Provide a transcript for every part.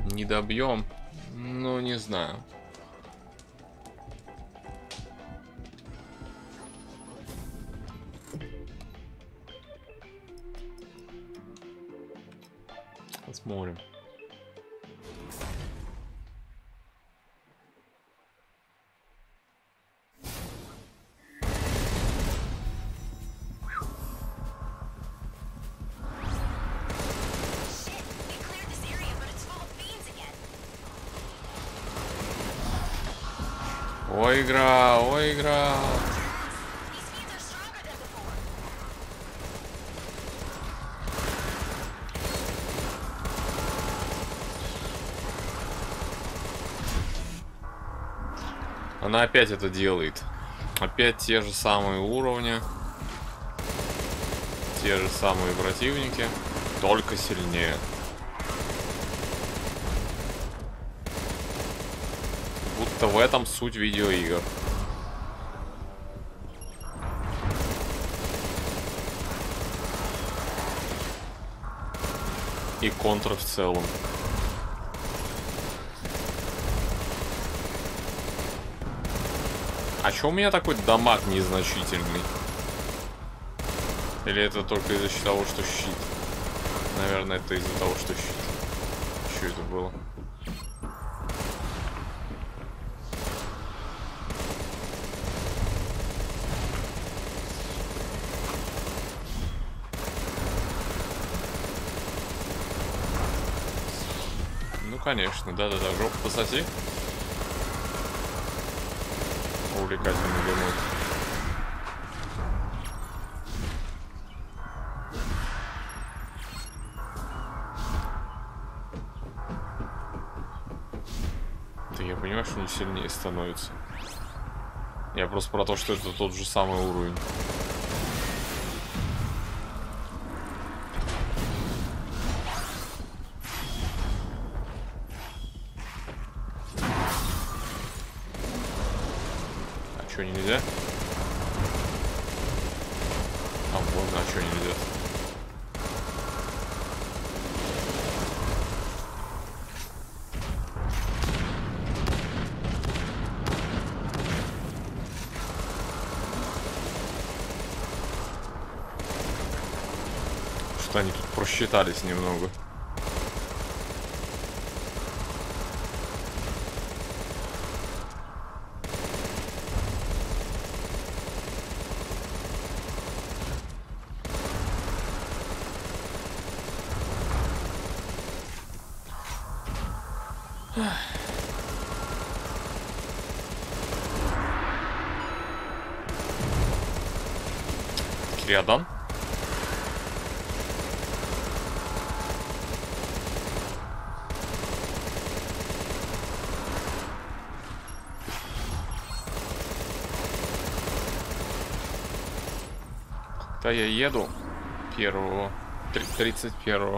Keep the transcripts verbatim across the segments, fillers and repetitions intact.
Не добьем. Ну, не знаю. Посмотрим. Ой, игра, ой, игра. Она опять это делает. Опять те же самые уровни. Те же самые противники. Только сильнее. Будто в этом суть видеоигр. И контр в целом. А чё у меня такой дамаг незначительный? Или это только из-за того, что щит? Наверное, это из-за того, что щит. Что это было? Ну, конечно, да-да-да, жопу пососи. Увлекательно, думаю. Да я понимаю, что не сильнее становится. Я просто про то, что это тот же самый уровень. А что, нельзя? А можно, а что нельзя? Что они тут просчитались немного. Кириадан? Да, я еду первого, тридцать первого.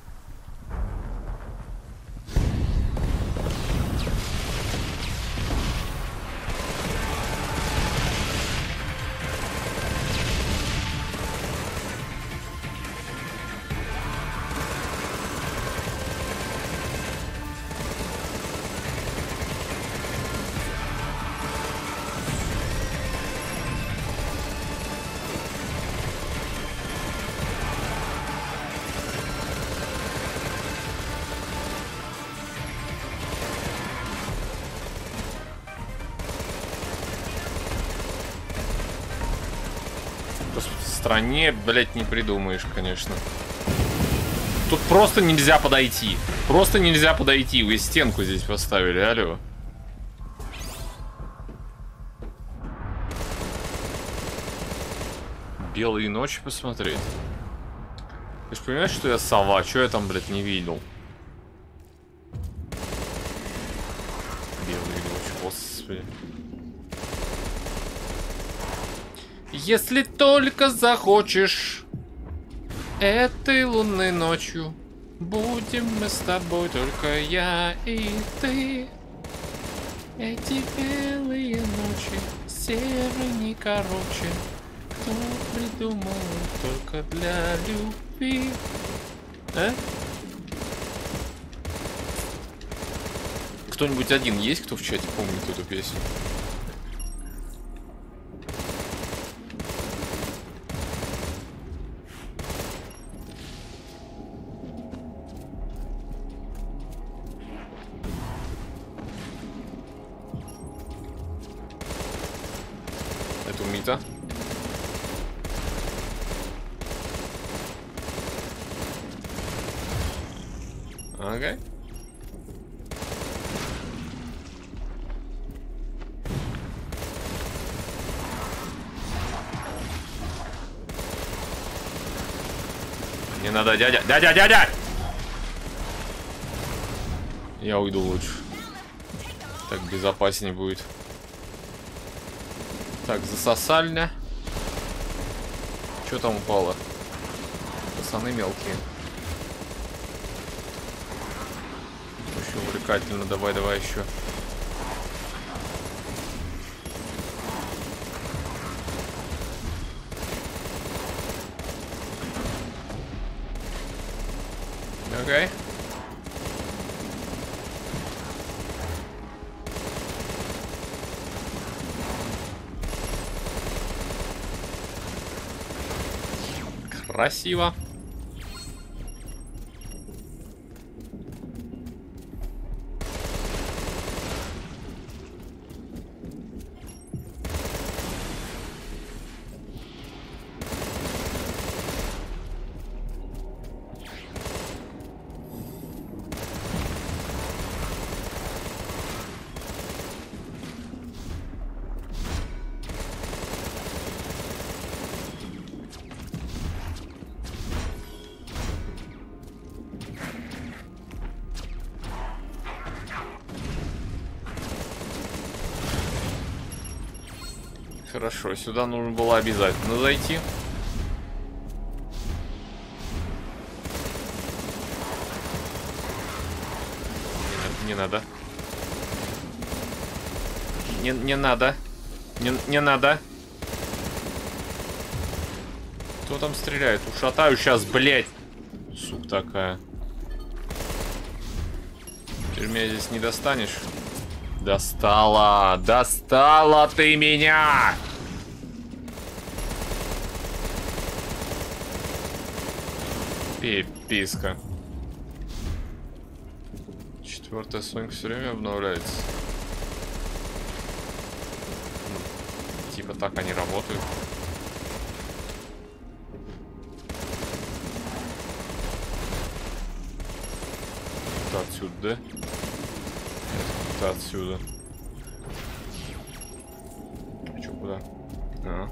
В стране, блять, не придумаешь, конечно. Тут просто нельзя подойти. Просто нельзя подойти. Вы стенку здесь поставили, алло. Белые ночи посмотреть. Ты же понимаешь, что я сова? Чё я там, блядь, не видел? Белые ночи, господи. Если только захочешь, этой лунной ночью будем мы с тобой, только я и ты. Эти белые ночи, серые не короче. Кто придумал только для любви? А? кто-нибудь один есть, кто в чате помнит эту песню? Это у Мита. Ага. Не надо, дядя. Дядя, дядя! Я уйду лучше. Так безопаснее будет. Так, засосально. Что там упало? Пацаны мелкие. Очень увлекательно. Давай, давай еще. Окей. Красиво. Хорошо, сюда нужно было обязательно зайти. Не, не надо. Не, не надо. Не, не надо. Кто там стреляет? Ушатаю сейчас, блядь. Сука такая. Теперь меня здесь не достанешь. Достала! Достала ты меня! Пиписка. Четвертая Сонька все время обновляется. Ну, типа так они работают. Это отсюда, да? Это отсюда. Че, куда? А.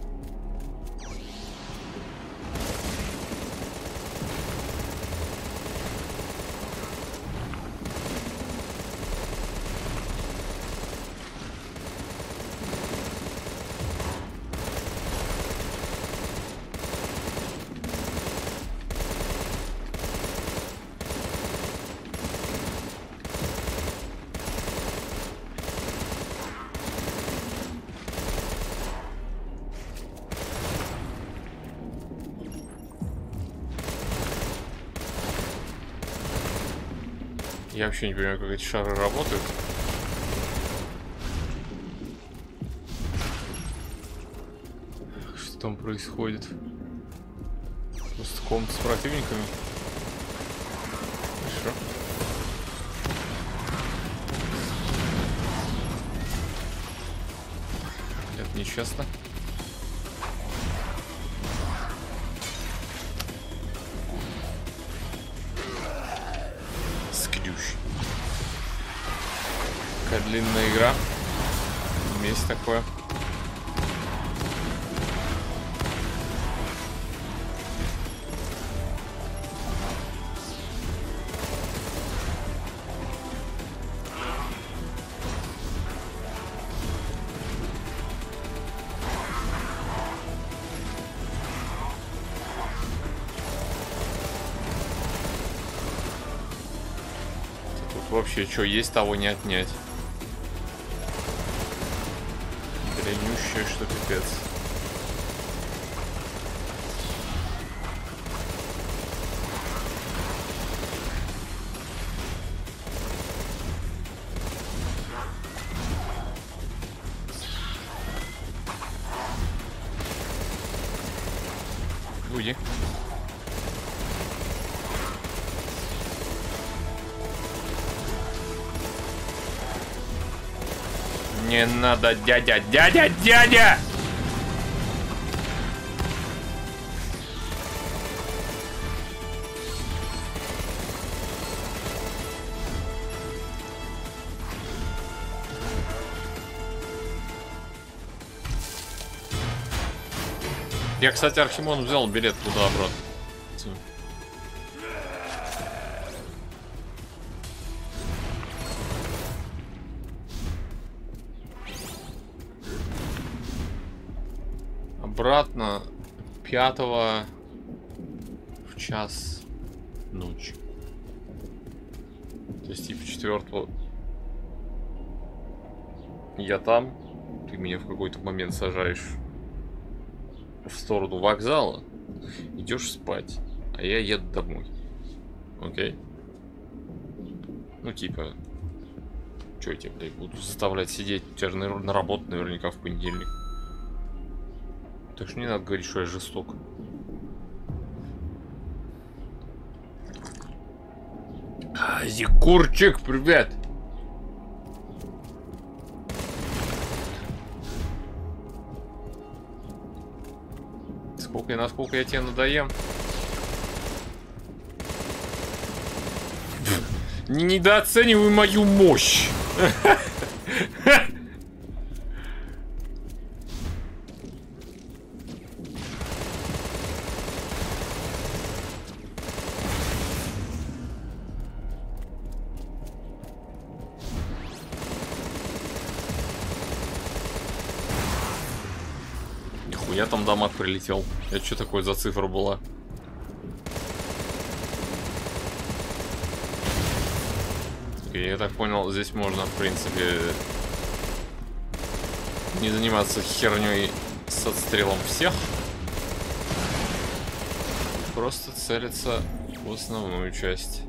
Я вообще не понимаю, как эти шары работают. Что там происходит? Просто комната с противниками. Хорошо. Это нечестно. Такая длинная игра. Есть такое. Тут вообще что есть, того не отнять. Дрянющее, что пипец. уйди. Не надо, дядя, дядя, дядя! Я, кстати, Архимон взял билет туда-обратно. Обратно пятого в час ночи. То есть типа четвертого. Я там, ты меня в какой-то момент сажаешь в сторону вокзала, идешь спать, а я еду домой. Окей? Ну типа, что я тебя, блядь, буду заставлять сидеть? У тебя же на работу наверняка в понедельник. Так что не надо говорить, что я жесток. А, Зикурчик, привет! Сколько и насколько я тебе надоем? Не недооценивай мою мощь! Я там дамаг прилетел. Это что такое за цифра была? Я так понял, здесь можно, в принципе, не заниматься херней с отстрелом всех. Просто целиться в основную часть.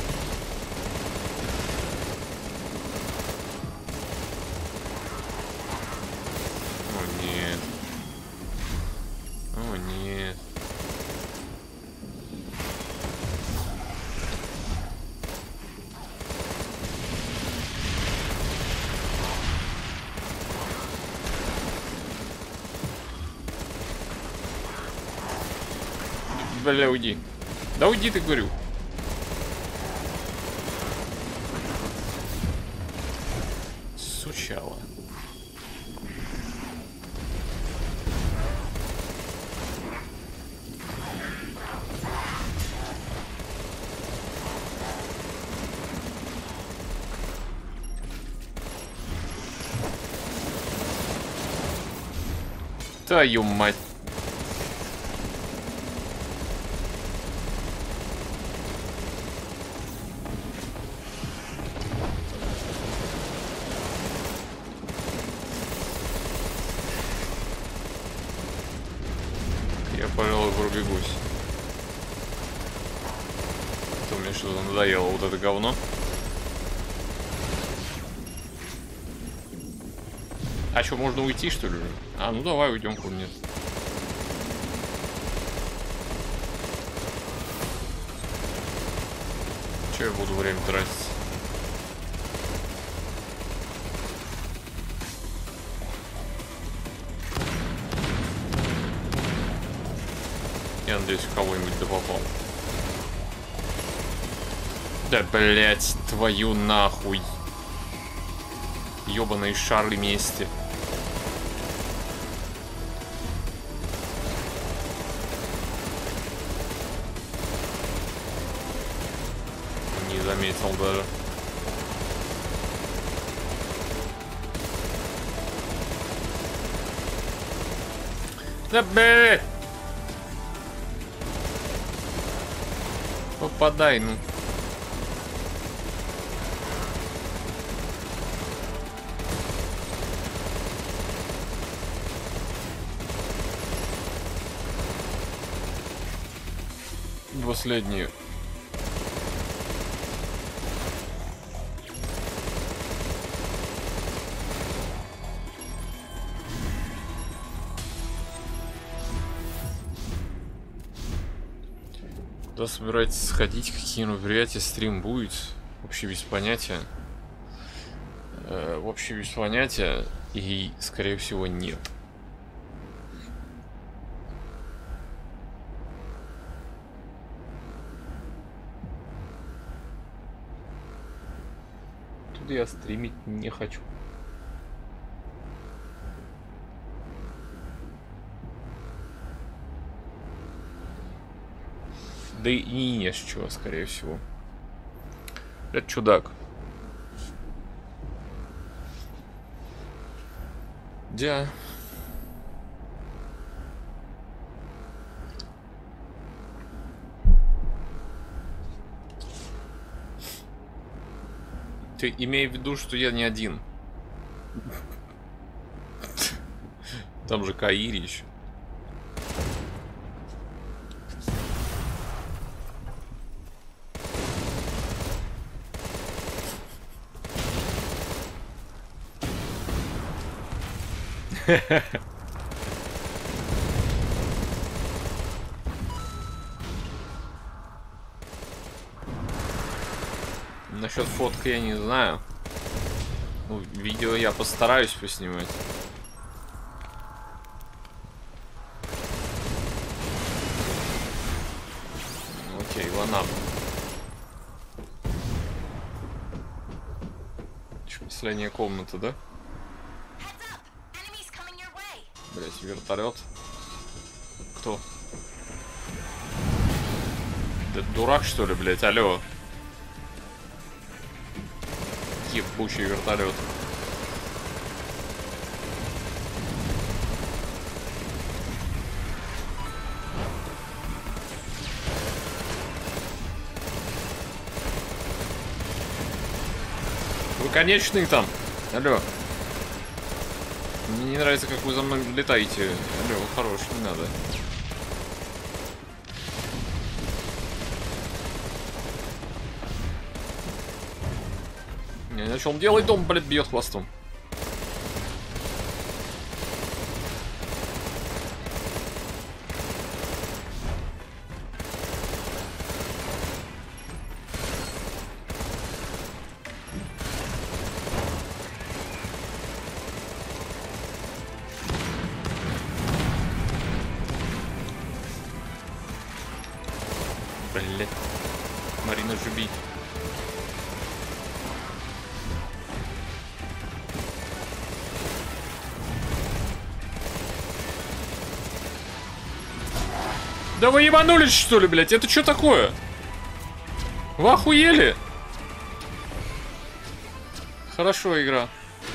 Бля, уйди. Да уйди, ты, говорю. Сучало. Твою мать. Пробегусь. Это мне что-то надоело, вот это говно. А что, можно уйти, что ли? А, ну давай уйдем, хуй нет. Че я буду время тратить? Я надеюсь, в кого-нибудь да попал. Да, блять, твою нахуй. Ёбаные шары мести. Не заметил даже. Да, блять. Попадай, ну. Последние. Куда собираетесь сходить? Какие мероприятия? Стрим будет? Вообще без понятия. Э, вообще без понятия. И, скорее всего, нет. Тут я стримить не хочу. Да и не с чего, скорее всего. Это чудак. Да. Ты имей в виду, что я не один. Там же Каири еще. Насчет фотки я не знаю. Ну, видео я постараюсь поснимать. Окей, ванап. Последняя комната, да? Блять, вертолет. Кто? Да дурак, что ли, блять, алло. Ебучий вертолет. Вы конечный там? Алло. Мне не нравится, как вы за мной летаете. Алло, хорош, не надо. Не, на чем делать дом, блядь, бьет хвостом. Блядь. Марина Жуби. Да вы ебанулись, что ли, блядь? Это что такое? Вы охуели? Хорошо игра.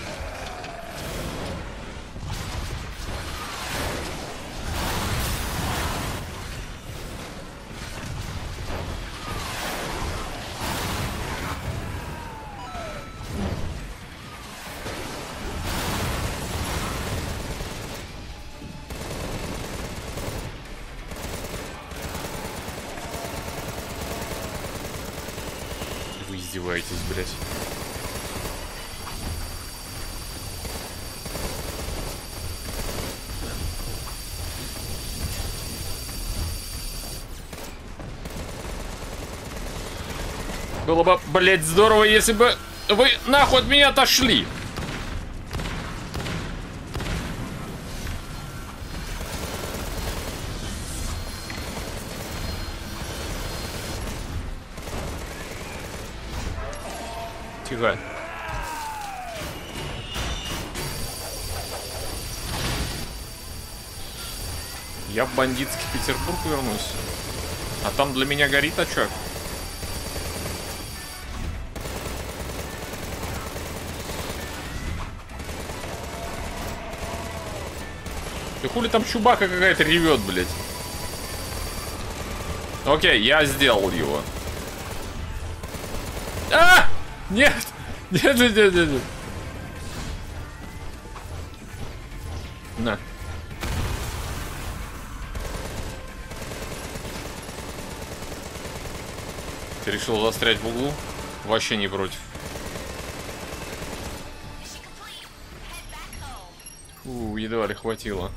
Издеваетесь, блядь. Было бы, блядь, здорово, если бы вы нахуй от меня отошли. Тихо. Я в бандитский Петербург вернусь. А там для меня горит очаг. Ты хули там Чубака какая-то ревет, блядь. Окей, я сделал его. А! Нет! Нет, нет, нет, нет, нет. На. Ты решил застрять в углу? Вообще не против. Фу, едва ли хватило.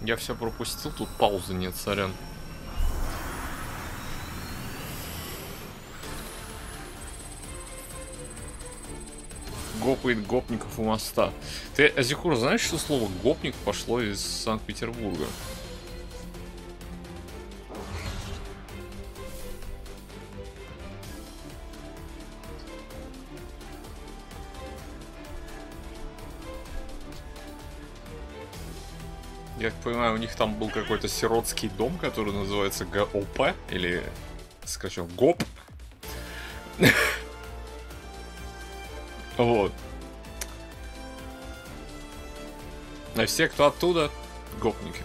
Я все пропустил, тут паузы нет, сорян. Гопает гопников у моста. Ты, Азикур, знаешь, что слово гопник пошло из Санкт-Петербурга? Я так понимаю, у них там был какой-то сиротский дом, который называется ГОП, или, скажем, ГОП. Вот. А все, кто оттуда, гопники.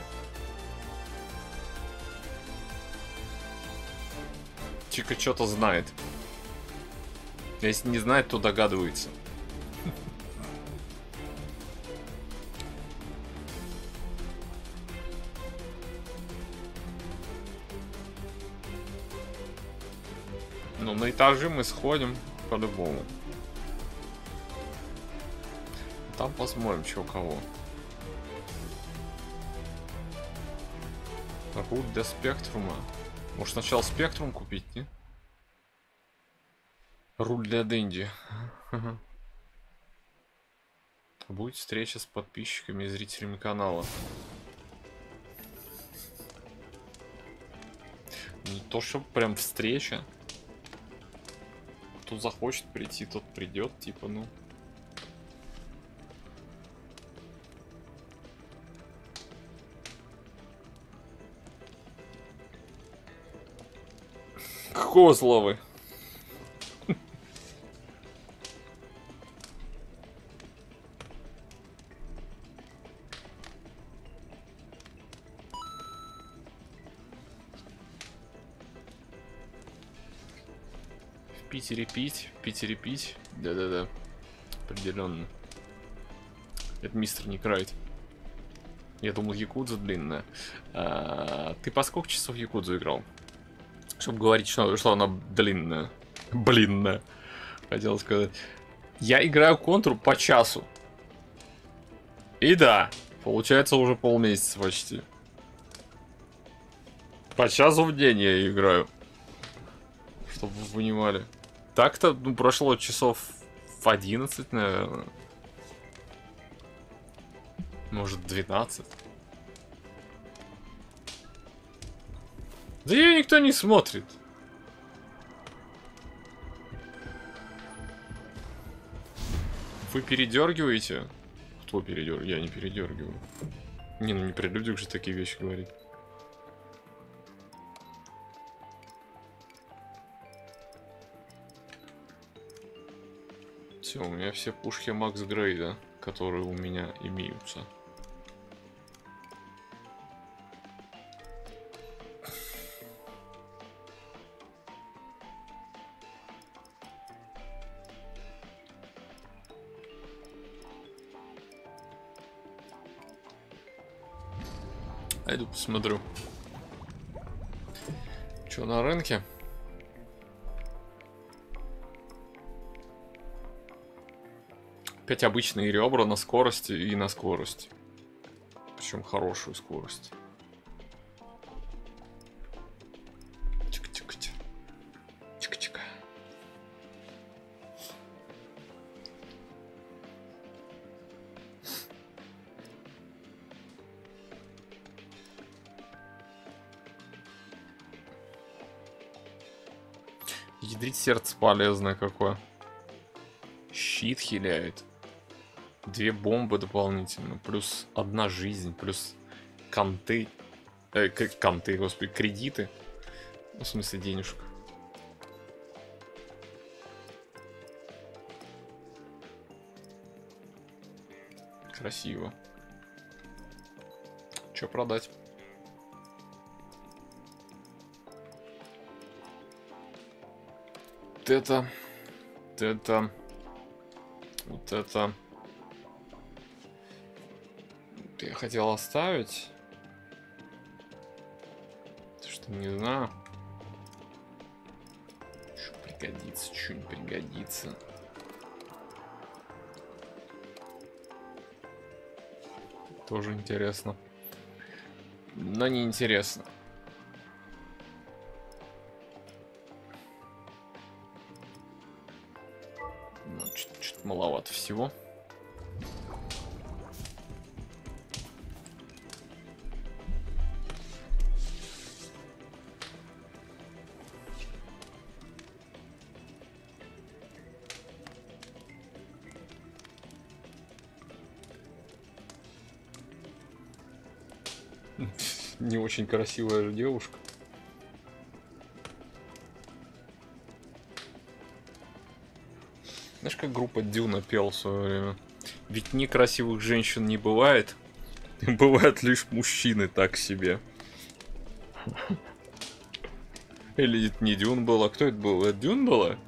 Чика что-то знает. Если не знает, то догадывается. Ну, на этажи мы сходим по-любому. Там посмотрим, что у кого. Руль до спектрума. Может сначала спектрум купить, не? Руль для Дэнди. Будет встреча с подписчиками и зрителями канала. Не то, что прям встреча. Кто захочет прийти, тот придет, типа, ну. Какого слова? В Питере пить, в Питере пить. Да-да-да. Определенно. Это мистер Некрайт. Я думал, Якудза длинная. А, ты по сколько часов Якудзу играл? Чтобы говорить, что, что она длинная. Блинная. Хотел сказать. Я играю контур по часу. И да, получается уже полмесяца почти. По часу в день я играю. Чтобы вы понимали. Так-то, ну, прошло часов в одиннадцать, наверное. Может, двенадцать. Да ее никто не смотрит. Вы передергиваете? Кто передергивает? Я не передергиваю. Не, ну не при людях же такие вещи говорить. Все, у меня все пушки Макс Грейда, которые у меня имеются. Пойду посмотрю. Что на рынке? Опять обычные ребра на скорости и на скорость. Причем хорошую скорость. Чик-чик-чик. Чик-чик. Ядрить сердце полезное какое. Щит хиляет. Две бомбы дополнительно. Плюс одна жизнь. Плюс конты. Э, конты, господи, кредиты. В смысле денежек. Красиво. Че продать? Вот это. Вот это. Вот это. Я хотел оставить. Что не знаю. Что пригодится, что не пригодится. Тоже интересно. Но неинтересно. Ну, что-то маловато всего. Не очень красивая же девушка. Знаешь, как группа Дюна пел в свое время? Ведь некрасивых женщин не бывает. Бывают лишь мужчины так себе. Или это не Дюн был, а кто это был? Это Дюн была?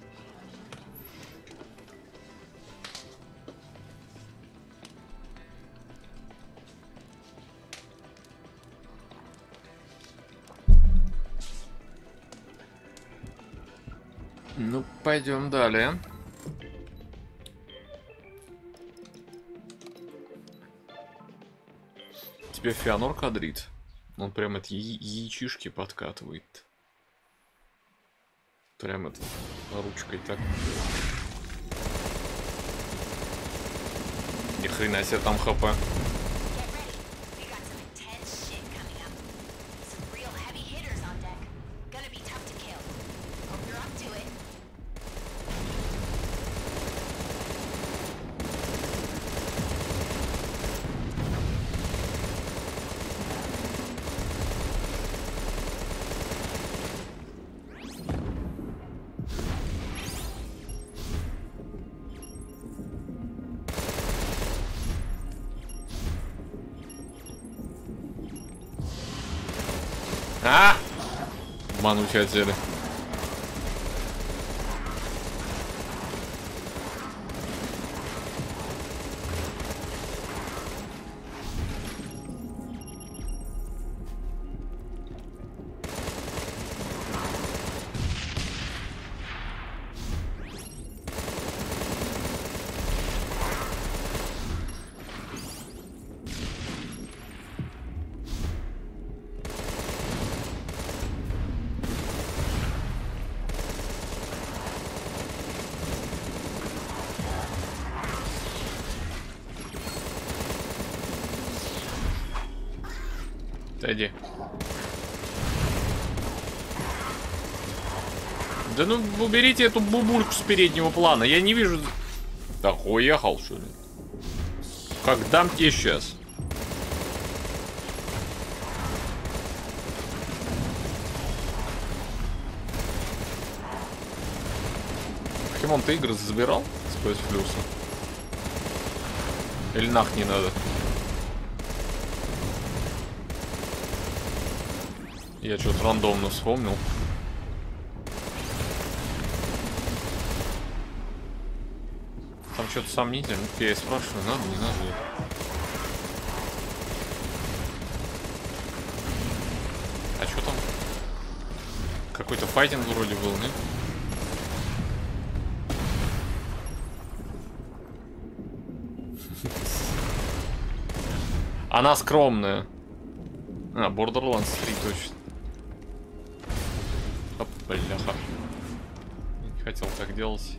Ну, пойдем далее. Тебе Феонор кадрит. Он прям от я яичишки подкатывает. Прям это ручкой так. Ни хрена себе там хп. А! Обмануть хотели. Иди. Да ну уберите эту бубульку с переднего плана. Я не вижу. Да уехал, что ли? Как дам тебе сейчас? Покемон, ты игры забирал с пи эс Плюса? Или нах не надо? Я что-то рандомно вспомнил. Там что-то сомнительно. Я и спрашиваю, надо, не надо. А что там? Какой-то файтинг вроде был, нет? Она скромная. А, Borderlands три точно. Оп, бляха. Не хотел так делать.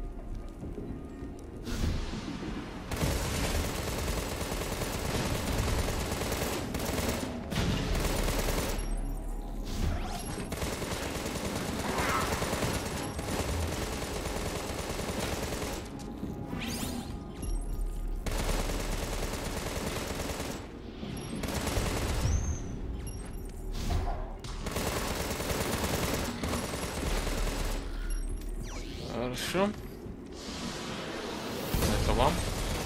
Хорошо. Это вам.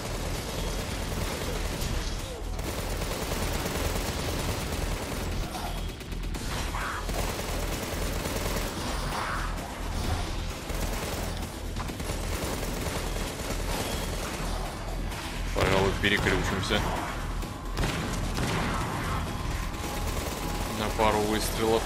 Пожалуй, переключимся на пару выстрелов.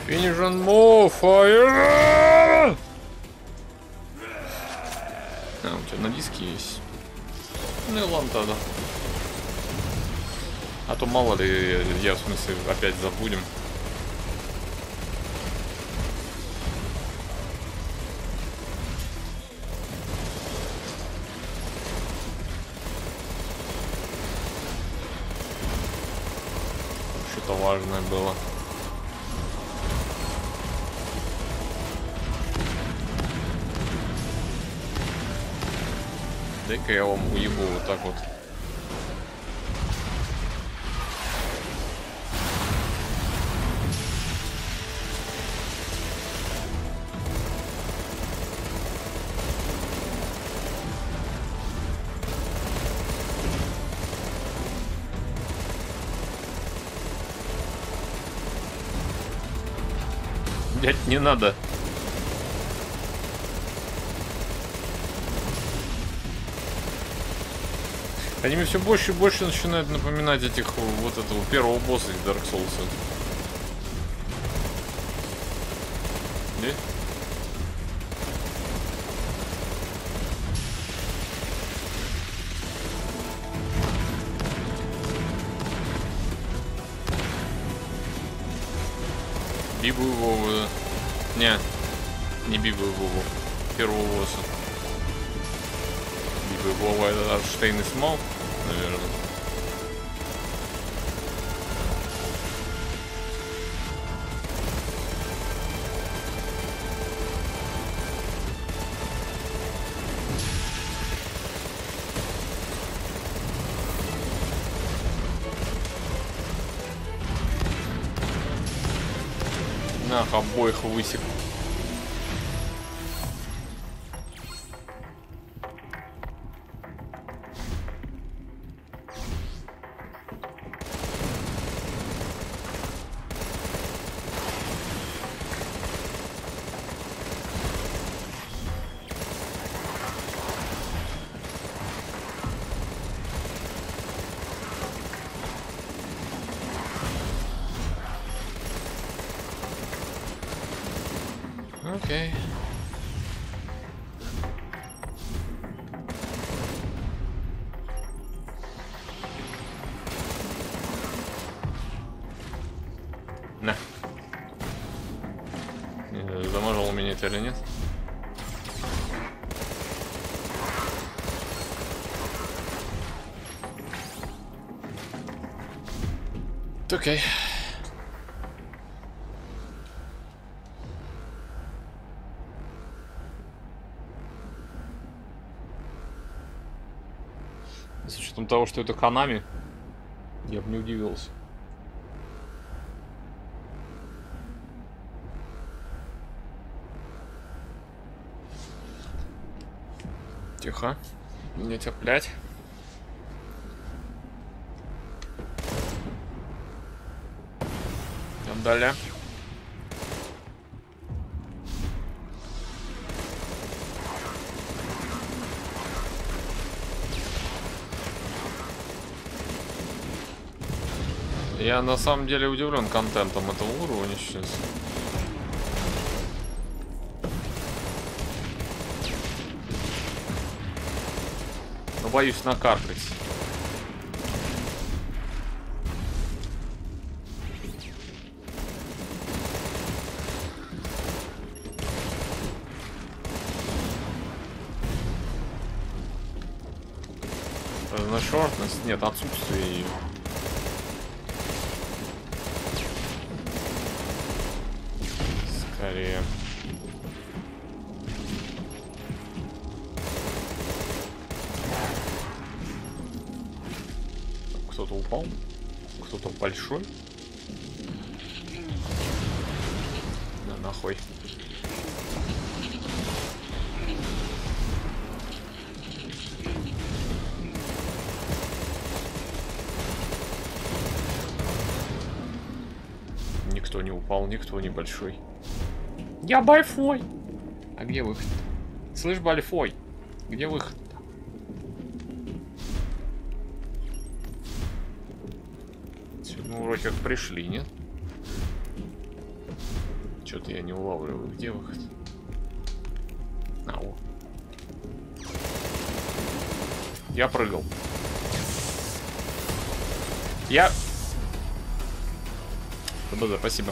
Finish and move, fire! А, у тебя на диске есть. Ну и ладно тогда. А то мало ли, я в смысле опять забудем. Что-то важное было. Дай-ка я вам уебу вот так вот. Дядь, не надо. Они мне все больше и больше начинают напоминать этих вот этого первого босса из Dark Souls. Где? Бибу и Вову, да. Не, не Бибу и Вову. Первого босса. Бибу и Вова это Арштейн и Смол, наверное. Нах, обоих высек. Окей. На. Заможил меня это или нет? Окей. С учетом того, что это Konami, я бы не удивился. Тихо. Не цеплять. Далее. Я на самом деле удивлен контентом этого уровня сейчас. Но боюсь накаркать. Шортность, нет, отсутствие ее. Скорее. Кто-то упал? Кто-то большой? Да нахуй. Никто не упал, никто не большой. Я большой. А где выход? Слышь, большой, где выход? Мы вроде как пришли, нет? Что-то я не улавливаю. Где выход? Ау. Я прыгал. Я... Да-да, спасибо.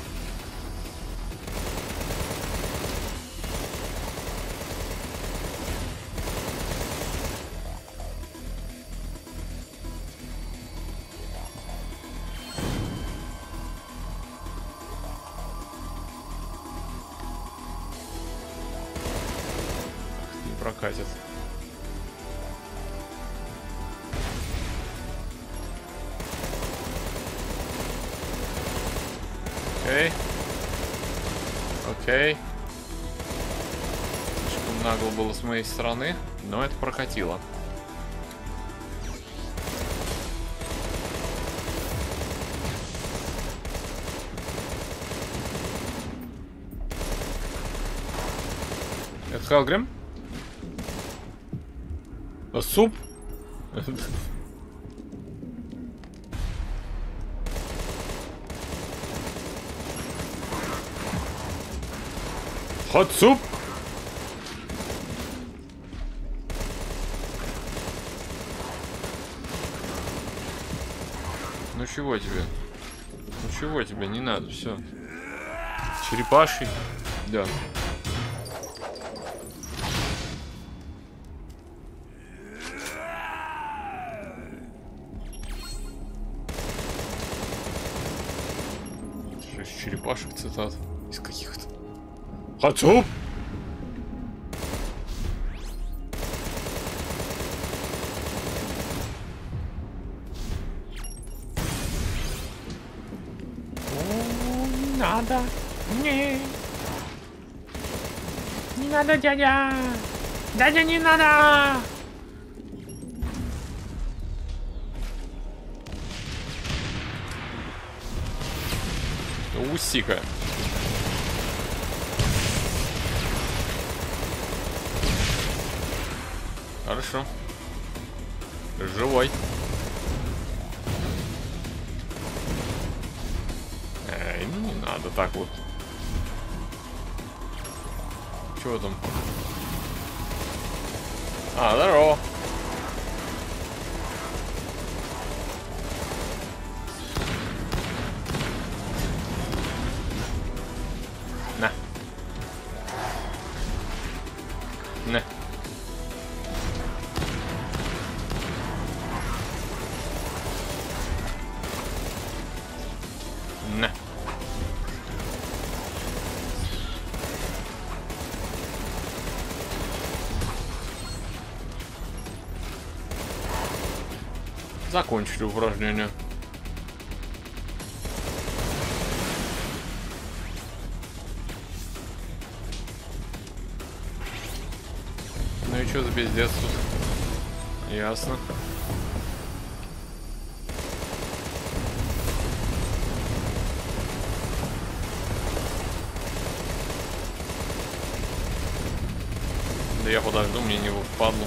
Не прокатит. Окей. Окей. Слишком нагло было с моей стороны, но это прокатило. Это Хелгрим? А суп? Хот суп? Ну чего тебе? Ну чего тебе? Не надо, все. Черепаший? Да. Шесть черепашек цитат. Из каких-то. Хацуп! Не надо. Не. Не надо, дядя. Дядя, не надо. Усика. Хорошо. Живой. Эй, ну не надо так вот. Чего там? А, здорово. На. На. На. Закончили упражнение. Ну и что за пиздец тут? Ясно. Да я подожду, мне не впадло.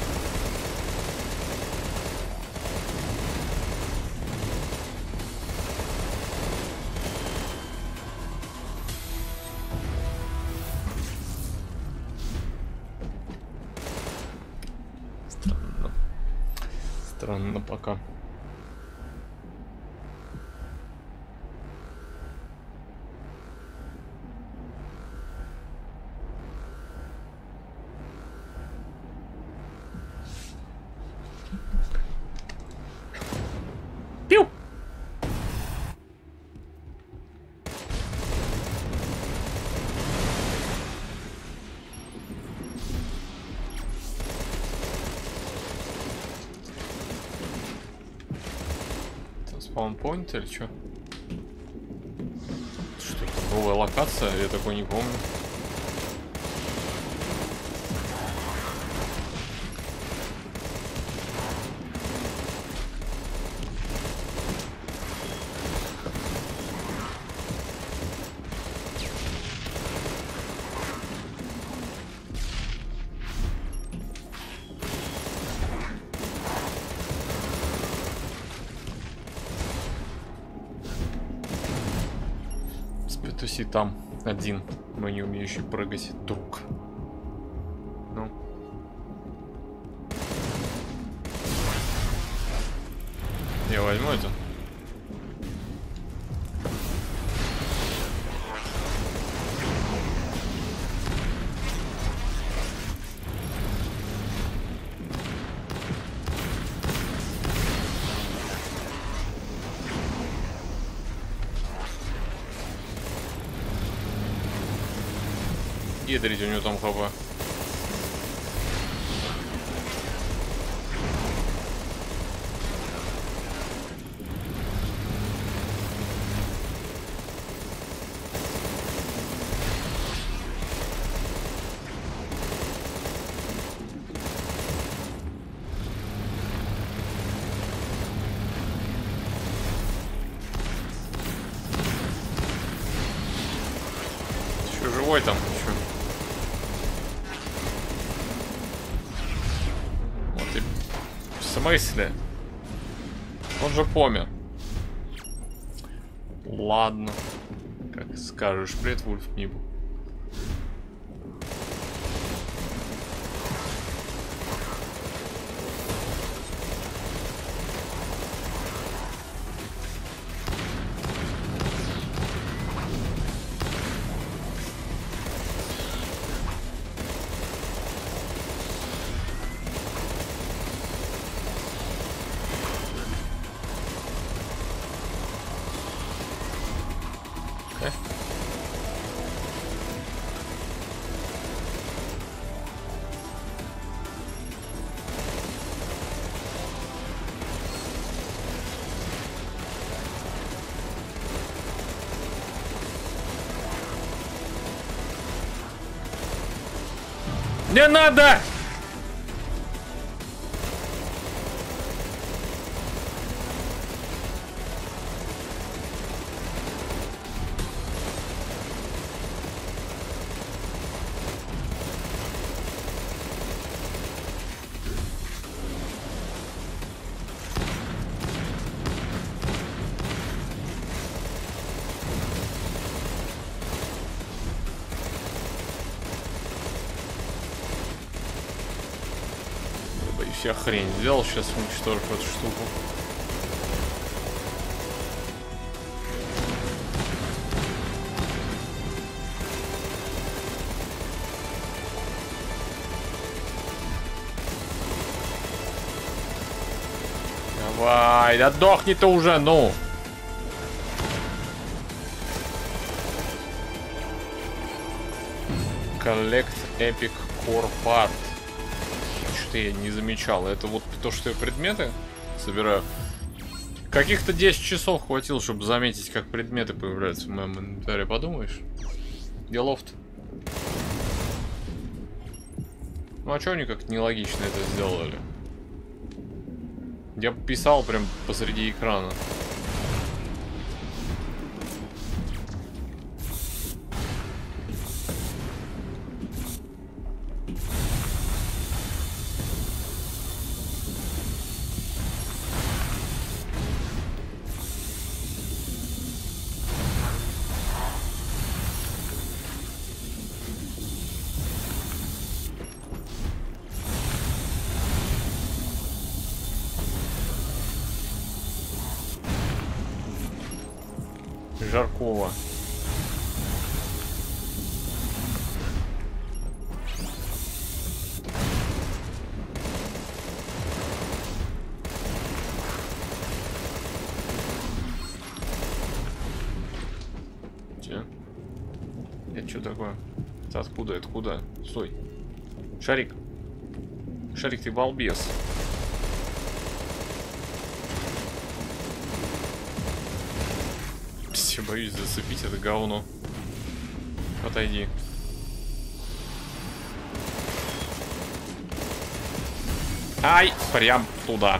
Странно. Странно пока. Пиу! Спаунпоинт или что? Что это? Новая локация? Я такой не помню. Туси там один, но не умеющий прыгать друг. Ну. Я возьму это. Ядрить, у него там хп. Еще живой там? Еще. В смысле? Он же помер. Ладно. Как скажешь, привет, Вульф Нибу. Не надо! Я хрень сделал, сейчас уничтожу эту штуку. Давай, да дохни ты уже, ну! Collect Epic Core Part. Я не замечал. Это вот то, что я предметы собираю. Каких-то десять часов хватило, чтобы заметить, как предметы появляются в моем инвентаре. Подумаешь? Делов-то. Ну а чё они как-то нелогично это сделали? Я писал прям посреди экрана. Жаркова. Че? Это что такое? Это откуда? Это куда? Стой. Шарик. Шарик, ты балбес. Я боюсь зацепить это говно. Отойди. Ай! Прям туда.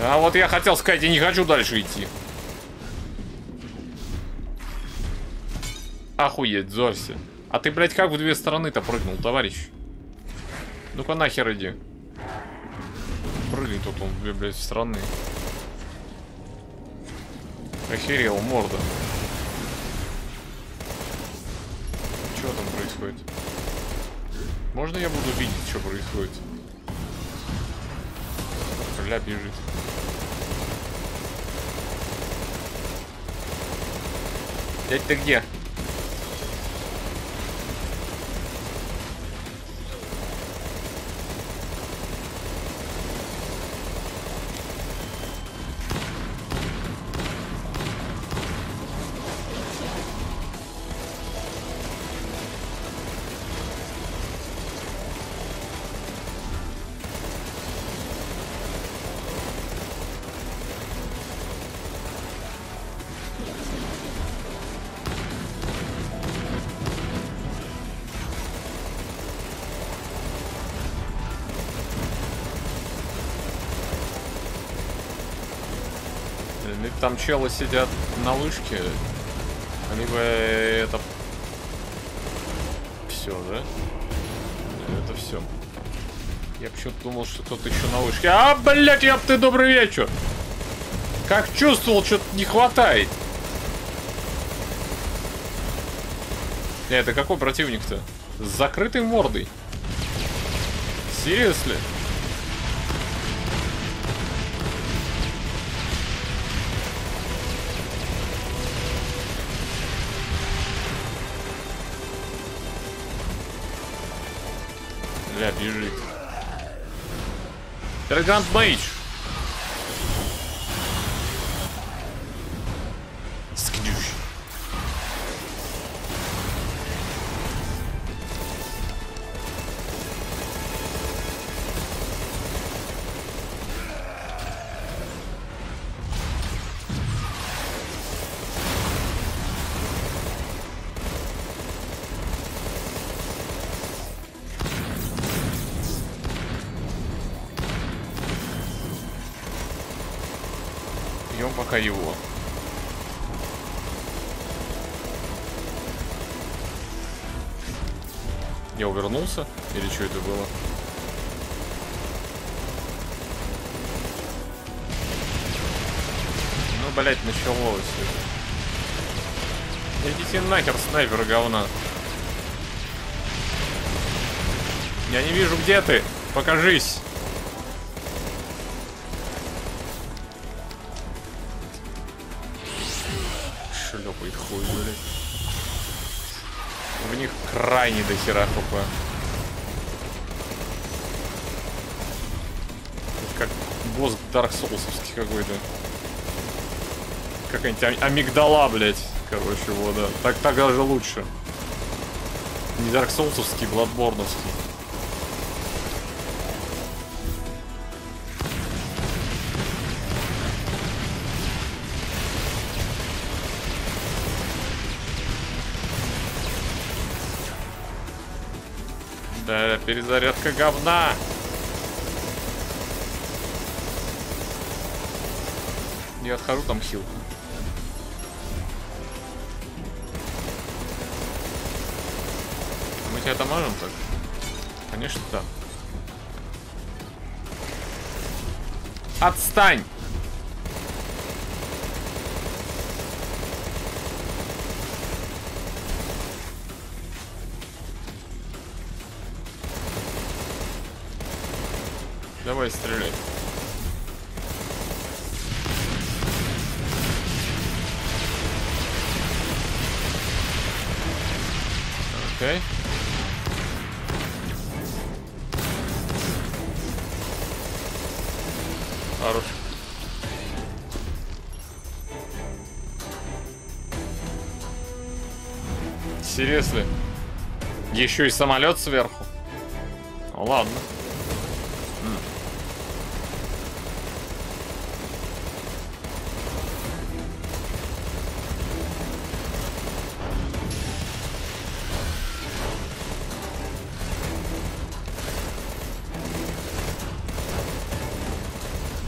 А вот я хотел сказать, я не хочу дальше идти. Охуеть, Зорси. А ты, блядь, как в две стороны-то прыгнул, товарищ? Ну-ка нахер иди. Прыгай тут он, две, блядь, стороны. Охерел, морда. Что там происходит? Можно я буду видеть, что происходит? Бля, бежит. Дядь, ты где? Там челы сидят на вышке, либо это все, да? Это все. Я почему-то думал, что кто-то еще на вышке. А, блядь, я ты добрый вечер! Как чувствовал, что-то не хватает. Не, это какой противник-то? С закрытой мордой. Seriously? Бля, бежит. Драган Мейдж. Скнюш. Пока его. Я увернулся? Или что это было? Ну, блять, началось. Идите нахер, снайпер говна. Я не вижу, где ты. Покажись. Шлепает хуй, блядь. В них крайне дохера хп. Как босс Dark Souls'овский какой-то. Какая-нибудь амигдала, блядь. Короче, вот, да. Так, так даже лучше. Не Dark Souls'овский, Bloodborne'овский. Да, перезарядка говна. Я отхожу, там хилка. Мы тебя дамажим так? Конечно, да. Отстань! Давай стреляй. Окей. Хорош. Серьезно? Еще и самолет сверху? Ну ладно.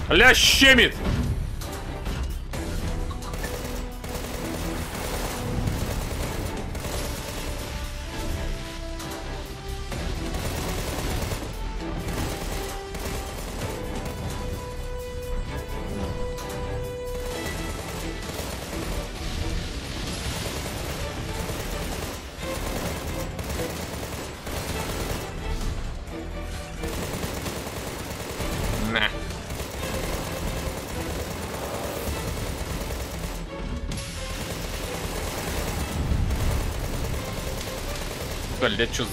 Ля, щемит! На. Блядь, чё...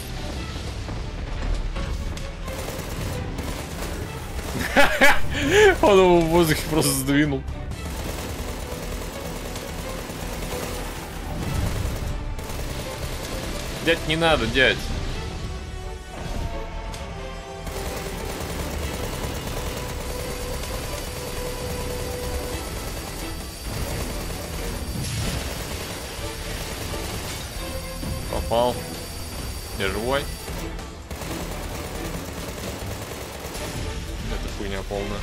Он его в воздухе просто сдвинул. Дядь, не надо, дядь. Попал. Я живой. Это хуйня полная.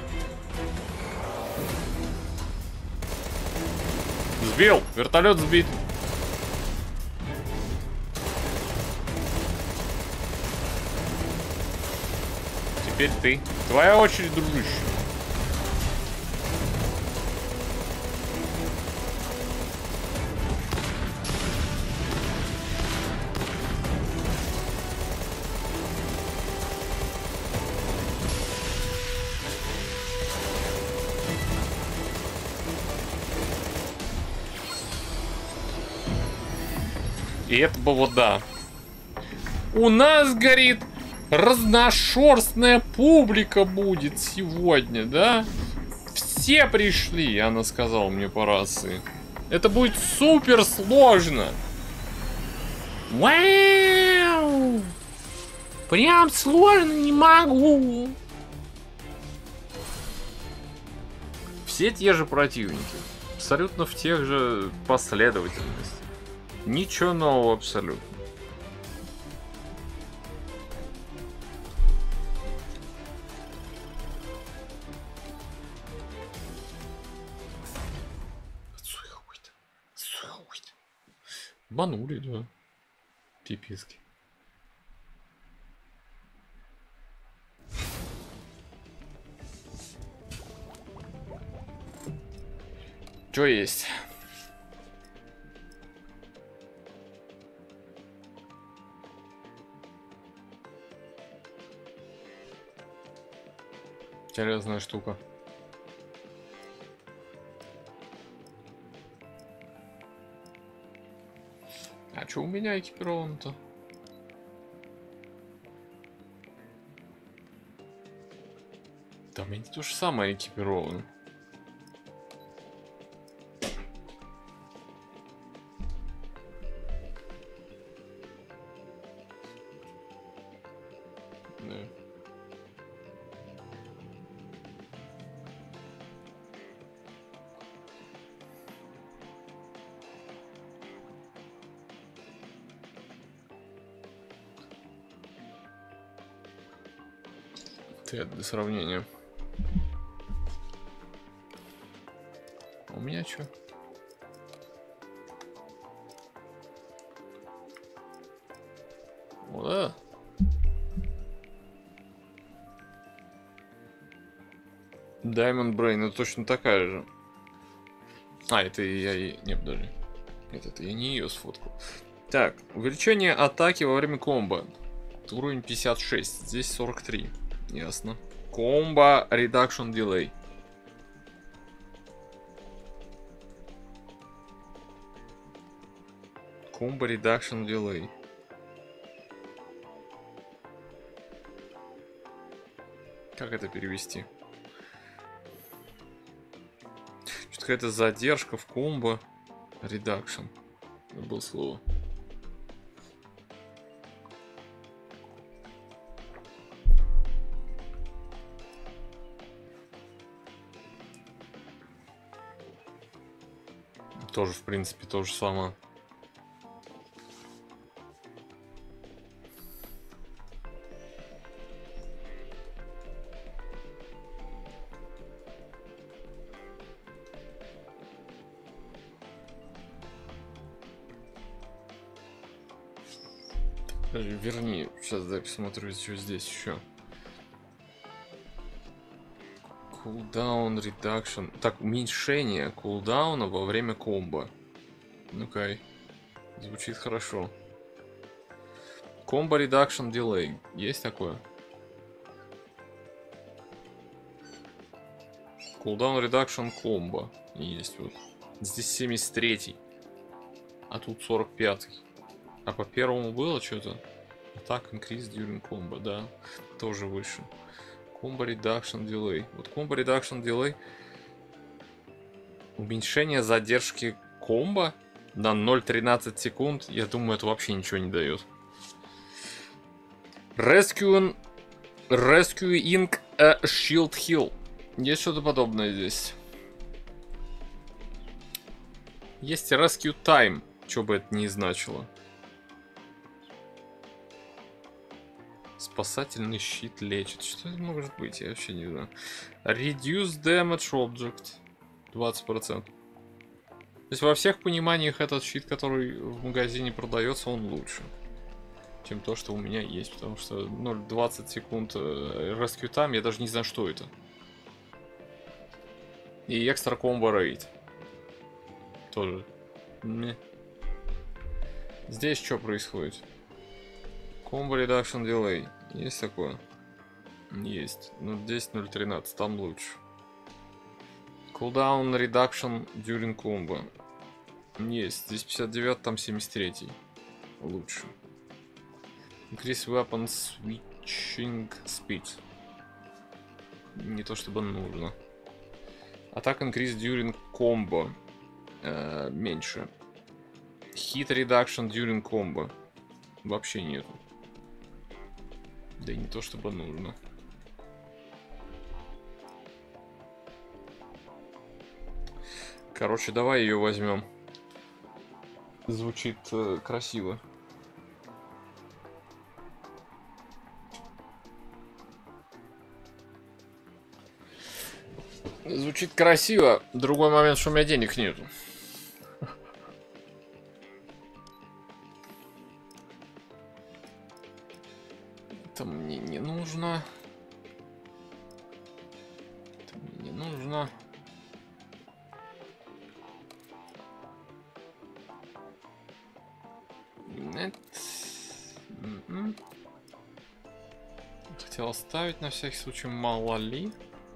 Сбил! Вертолет сбит. Теперь ты. Твоя очередь, дружище. И это бы вот да. У нас, горит, разношерстная публика будет сегодня, да? Все пришли, она сказала мне по рации. Это будет супер сложно. Вау! Прям сложно не могу. Все те же противники. Абсолютно в тех же последовательностях. Ничего нового абсолютно. Манули, да. Пиписки. Чё есть? Интересная штука. А что у меня экипировано-то? Да, у меня то же самое экипировано. Да. Ты для сравнения. У меня что? О, да. Diamond Brain, это точно такая же. А, это я и... Не, подожди. Нет, это я не ее сфоткал. Так, увеличение атаки во время комбо. Уровень пятьдесят шесть, здесь сорок три. Ясно. Комбо Reduction Delay. Комбо Reduction Delay. Как это перевести? Что-то какая-то задержка в комбо Reduction. Забыл слово. Тоже, в принципе, то же самое. Верни, сейчас дай посмотрю, что здесь еще. Cooldown reduction. Так, уменьшение кулдауна во время комбо. Ну-ка, звучит хорошо. Combo reduction delay. Есть такое? Cooldown reduction combo. Есть вот. Здесь семьдесят третий. А тут сорок пятый. А по первому было что-то? Так, increase during combo, да. Тоже выше. Combo reduction delay. Вот combo reduction delay. Уменьшение задержки комбо на ноль целых тринадцать секунд. Я думаю, это вообще ничего не дает. Rescuing, rescuing a shield heal. Есть что-то подобное здесь. Есть rescue time. Что бы это ни значило. Спасательный щит лечит. Что это может быть? Я вообще не знаю. Reduce damage object. двадцать процентов. То есть во всех пониманиях этот щит, который в магазине продается, он лучше, чем то, что у меня есть. Потому что ноль целых двадцать секунд rescue time, я даже не знаю, что это. И экстра комбо рейд. Тоже. Не. Здесь что происходит? Combo reduction delay. Есть такое? Есть. Ну, здесь ноль целых тринадцать, там лучше. Cooldown reduction during combo. Есть. Здесь пятьдесят девять, там семьдесят три. Лучше. Increase weapon switching speed. Не то чтобы нужно. Attack increase during combo. Э, меньше. Hit reduction during combo. Вообще нету. Да и не то чтобы нужно. Короче, давай ее возьмем. Звучит э, красиво. Звучит красиво. Другой момент, что у меня денег нету. Это мне не нужно. Это мне не нужно. Нет. М-м. Хотел оставить на всякий случай, мало ли.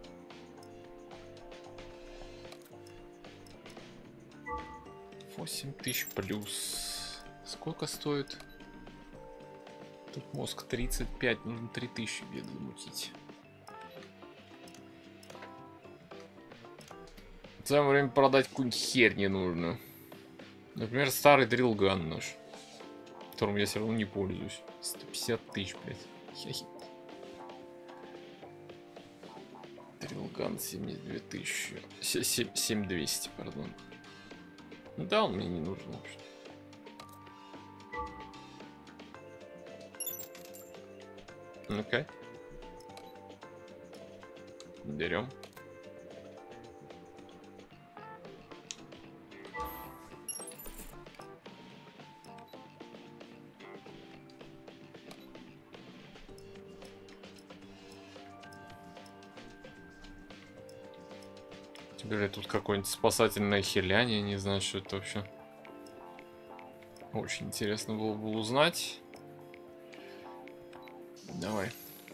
восемь тысяч плюс. Сколько стоит? Тут мозг тридцать пять, нужно три тысячи где-то замутить. В самое время продать какую-нибудь херь не нужно. Например, старый дрилган наш, которым я все равно не пользуюсь. сто пятьдесят тысяч, блядь. Хе-хе. Дрилган семьдесят две тысячи. семь тысяч двести, пардон. Да, он мне не нужен вообще. Окей. Берем. Теперь тут какое-нибудь спасательное хиляние, не знаю, что это вообще. Очень интересно было бы узнать. Давай.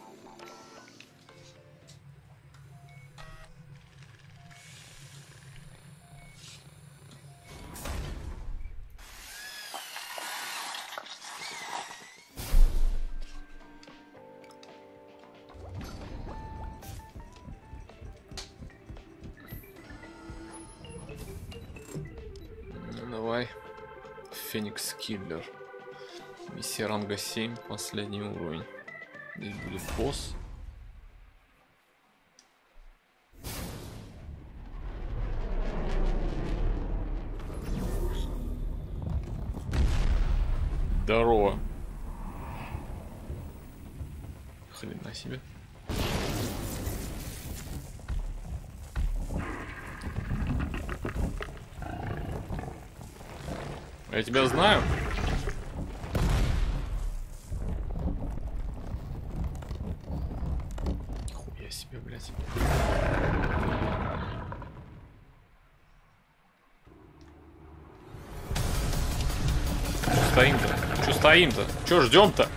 Ну, давай. Феникс Киллер. Миссия ранга семь, последний уровень. Здесь будет босс. Здорово. Хрена себе. Я тебя знаю. стоим-то? Че стоим-то? Че ждем-то?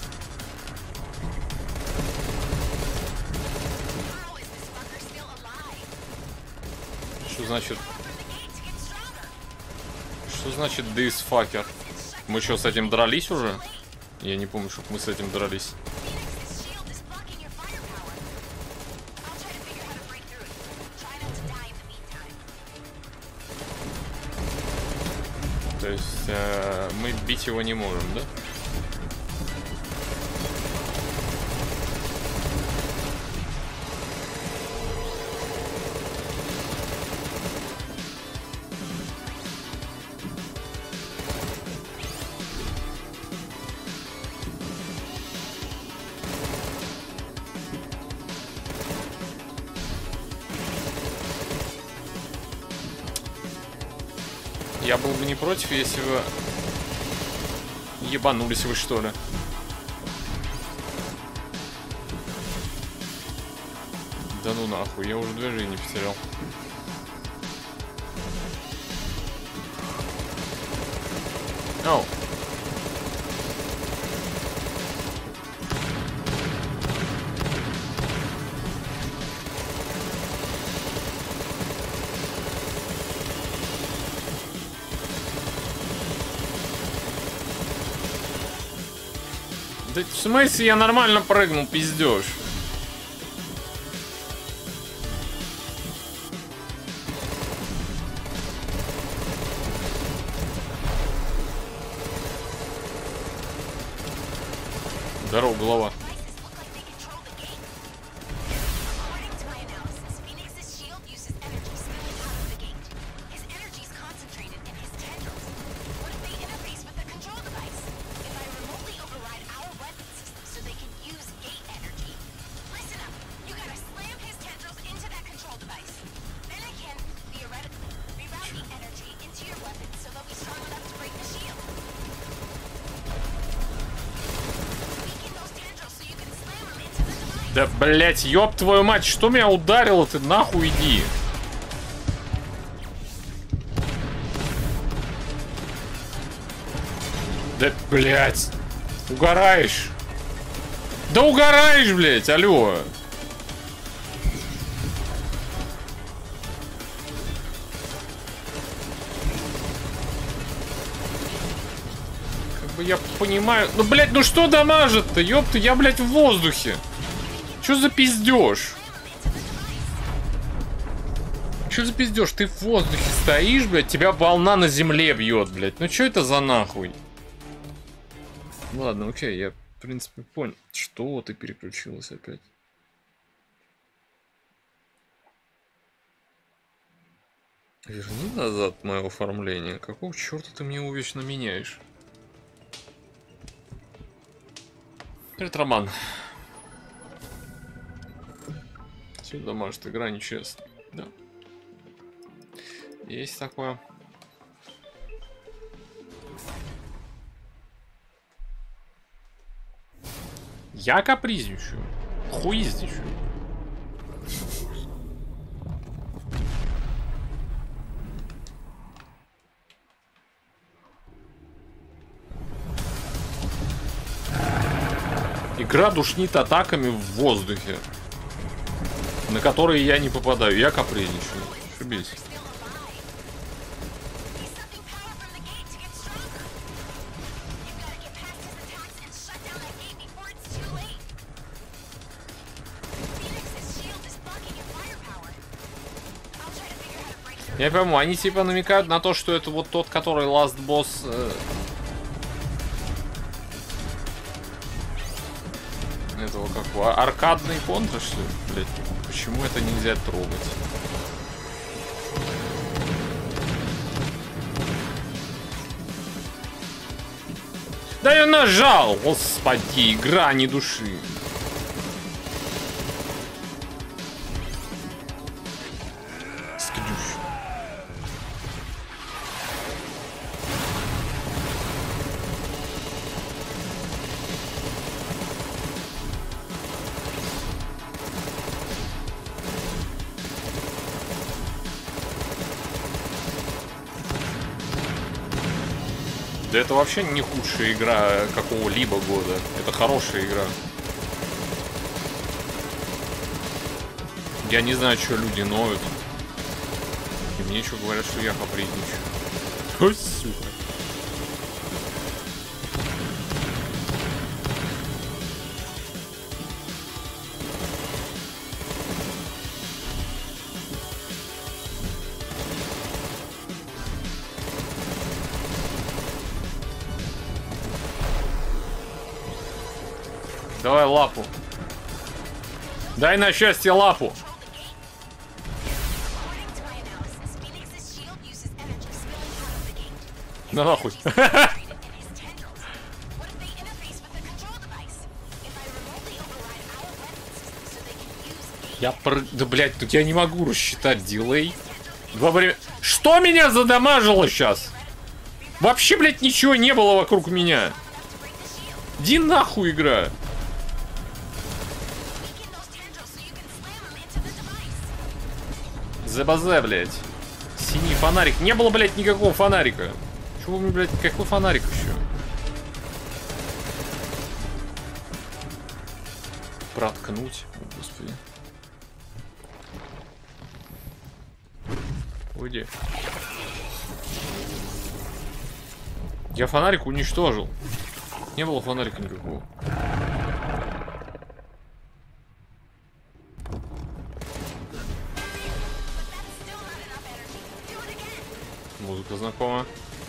Что значит? Что значит this fucker? Мы что, с этим дрались уже? Я не помню, чтобы мы с этим дрались. То есть э, мы бить его не можем, да? Я был бы не против, если бы ебанулись вы, что ли. Да ну нахуй, я уже движение потерял. Оу. Да в смысле я нормально прыгнул, пиздёж? Здорово, голова. Да, блять, ёб твою мать, что меня ударило? Ты нахуй иди. Да, блять. Угораешь. Да угораешь, блять, алло. Как бы я понимаю. Ну, блять, ну что дамажит-то? Ёпта, я, блять, в воздухе. Что за пиздеж? Что за пиздеж? Ты в воздухе стоишь, блядь, тебя волна на земле бьет, блядь. Ну что это за нахуй? Ладно, окей, я, в принципе, понял. Что ты переключилась опять? Верни назад мое оформление. Какого черта ты мне его вечно меняешь? Привет, Роман. Сюда, может, игра нечестная. Да. Есть такое. Я капризничаю. Хуизничаю. Игра душнит атаками в воздухе, на которые я не попадаю. Я капризничаю. Ошибись. Я пойму, они типа намекают на то, что это вот тот, который last boss. Э... Этого какого? Аркадный контр, что ли? Блять, почему это нельзя трогать? Да я нажал! Господи, игра не души. Скидюш. Да это вообще не худшая игра какого-либо года. Это хорошая игра. Я не знаю, что люди ноют. И мне еще говорят, что я капризничаю. Ой, сука. Давай лапу. Дай на счастье лапу. На нахуй. Я пр... Да, блядь, тут я не могу рассчитать дилей. Во время... Что меня задамажило сейчас? Вообще, блядь, ничего не было вокруг меня. Иди нахуй, игра. ЗБЗ, блядь. Синий фонарик. Не было, блядь, никакого фонарика. Чего мне, блядь, какой фонарик еще? Проткнуть. О, господи. Уйди. Я фонарик уничтожил. Не было фонарика никакого. Музыка знакома.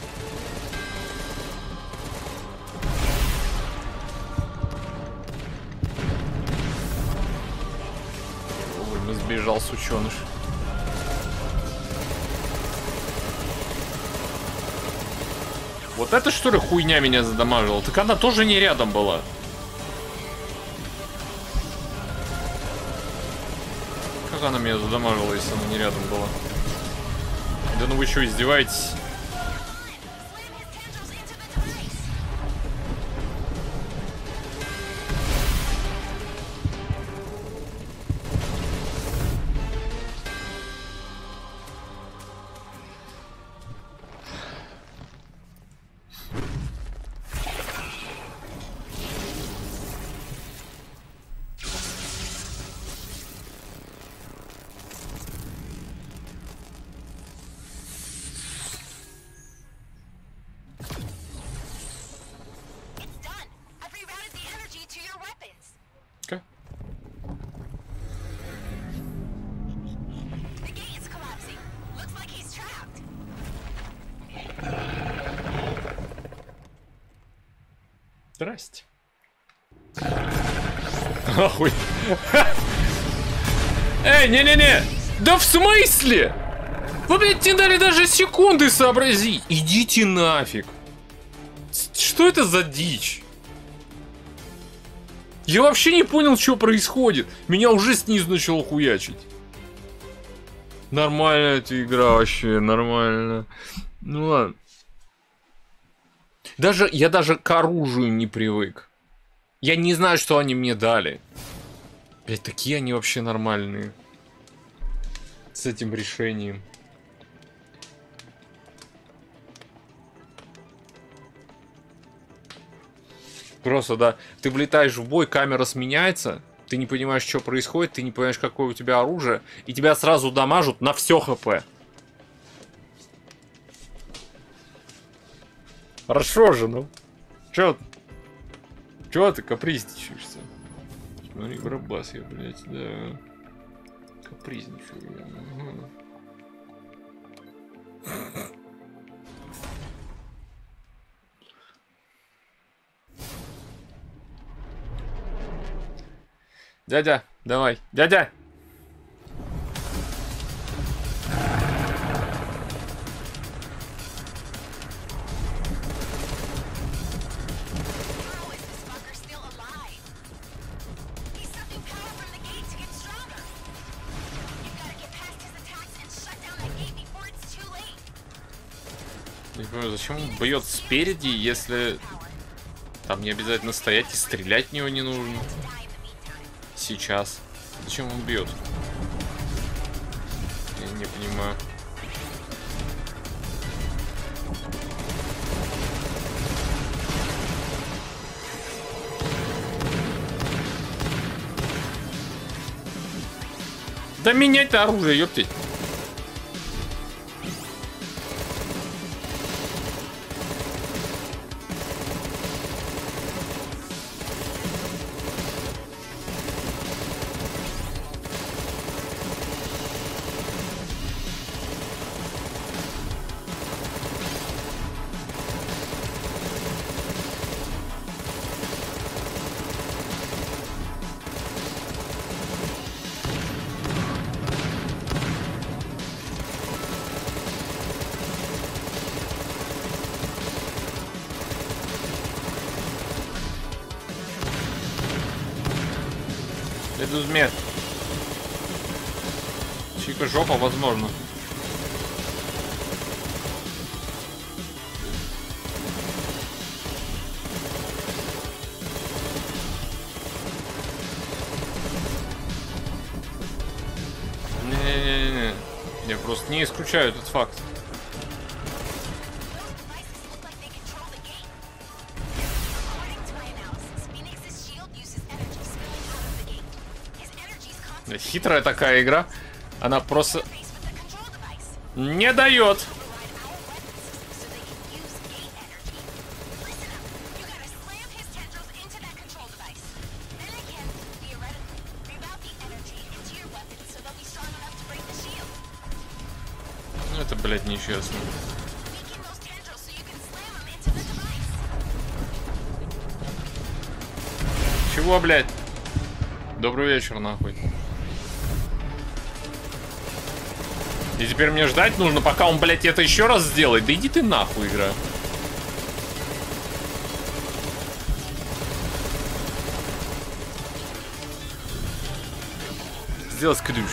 Вовремя сбежал, сученыш. Вот это что ли хуйня меня задамажила? Так она тоже не рядом была. Как она меня задамажила, если она не рядом была? Да ну вы что, издеваетесь? Здрасте. Охуй. Эй, не-не-не! Да в смысле? Вы, блядь, не дали даже секунды сообразить. Идите нафиг. Что это за дичь? Я вообще не понял, что происходит. Меня уже снизу начало хуячить. Нормальная эта игра вообще, нормально. Ну ладно. Даже, я даже к оружию не привык. Я не знаю, что они мне дали. Блять, такие они вообще нормальные. С этим решением. Просто, да, ты влетаешь в бой, камера сменяется, ты не понимаешь, что происходит, ты не понимаешь, какое у тебя оружие, и тебя сразу дамажут на все хп. Хорошо же, ну. Чё? Чё ты капризничаешься? Смотри, барабас я, блядь, да. Капризничаю я. Ага. Дядя, давай. Дядя! Не понимаю, зачем он бьет спереди, если там не обязательно стоять и стрелять в него не нужно. Сейчас. Зачем он бьет? Я не понимаю. Да менять-то оружие, ёптить. Предузмет. Чика жопа, возможно. Не-не-не-не. Я просто не исключаю этот факт. Хитрая такая игра. Она просто не дает. Ну это, блядь, нечестно. Чего, блядь? Добрый вечер, нахуй. И теперь мне ждать нужно, пока он, блядь, это еще раз сделает. Да иди ты нахуй, игра. Сделай скрюш.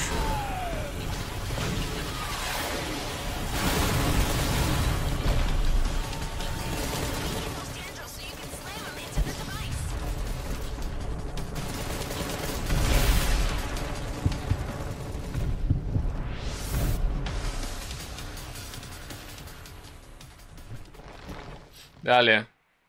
Далее.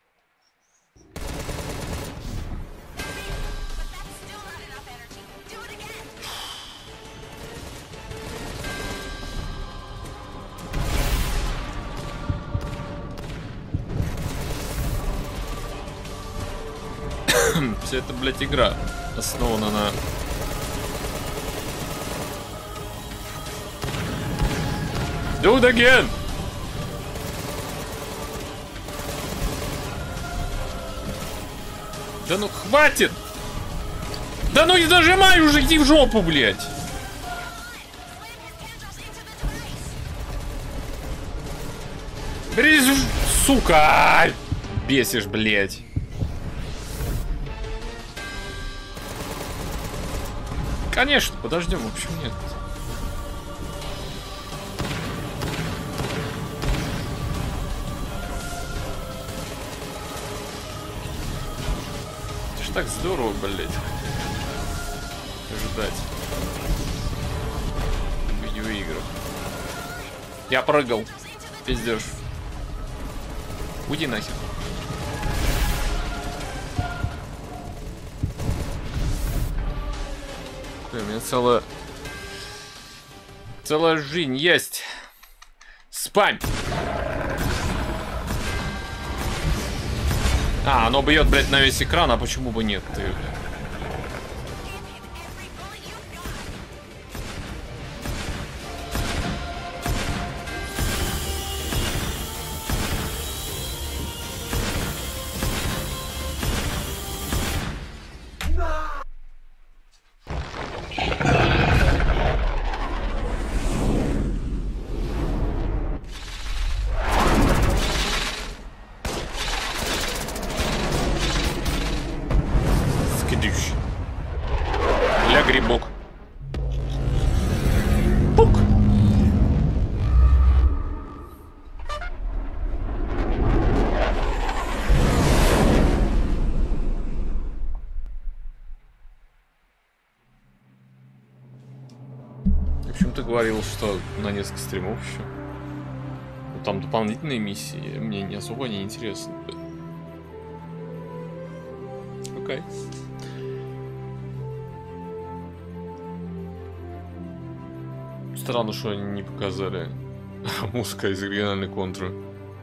Вся эта, блядь, игра основана на... Do it again! Да ну хватит! Да ну не нажимай уже, иди в жопу, блядь! Бери, сука! Бесишь, блядь. Конечно, подождем, в общем, нет. Это ж так здорово, блядь. Ждать. В видеоиграх. Я прыгал. Пиздешь. Уйди нахер. У меня целая... Целая жизнь есть. Спам! А, оно бьет, блядь, на весь экран, а почему бы нет? Ты, блядь. Грибок. Пук. В общем, ты говорил, что на несколько стримов еще. Ну, там дополнительные миссии. Мне не особо не интересно. Окей. Странно, что они не показали музыка из оригинальной контры.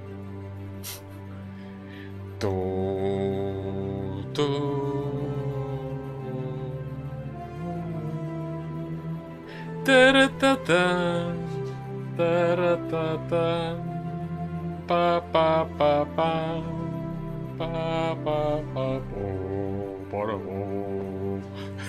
Та-ра-та-та, та-ра-та-та, па-па-па-па, па-па-па-па.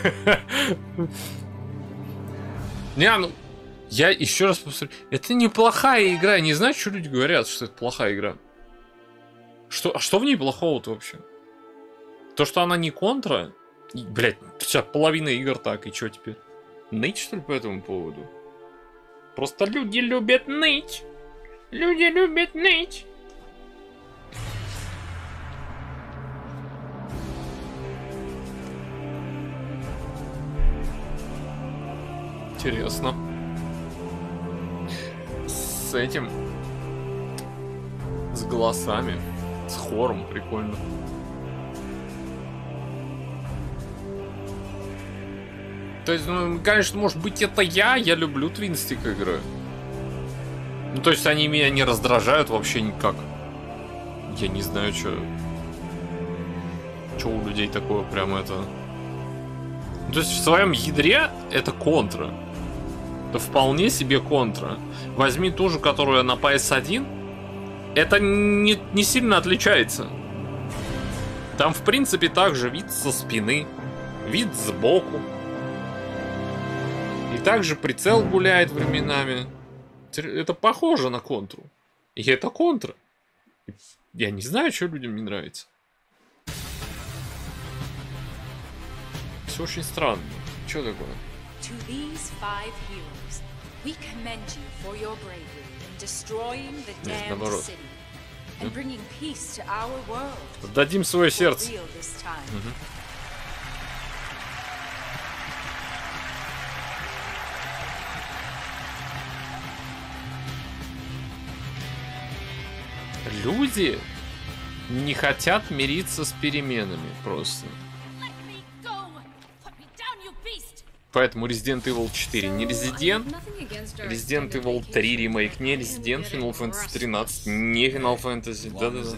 Не, ну, я еще раз повторю, это неплохая игра, я не знаю, что люди говорят, что это плохая игра. Что, а что в ней плохого-то вообще? То, что она не контра? И, блядь, сейчас половина игр так, и что теперь? Ныть, что ли, по этому поводу? Просто люди любят ныть. Люди любят ныть. Интересно. С этим... С голосами. С хором прикольно. То есть, ну, конечно, может быть, это я. Я люблю твинстик игры. Ну, то есть, они меня не раздражают вообще никак. Я не знаю, что... Что у людей такое прям это... Ну, то есть, в своем ядре это контра. Это вполне себе контра. Возьми ту же, которую на пи эс один. Это не, не сильно отличается. Там, в принципе, также вид со спины, вид сбоку. И также прицел гуляет временами. Это похоже на контру. И это контра. Я не знаю, что людям не нравится. Все очень странно. Что такое? Нет, наоборот. Дадим свое сердце. Угу. Люди не хотят мириться с переменами просто. Поэтому Resident Evil четыре не Resident, Resident Evil три ремейк не Resident, Final Fantasy тринадцать не Final Fantasy. Да-да-да.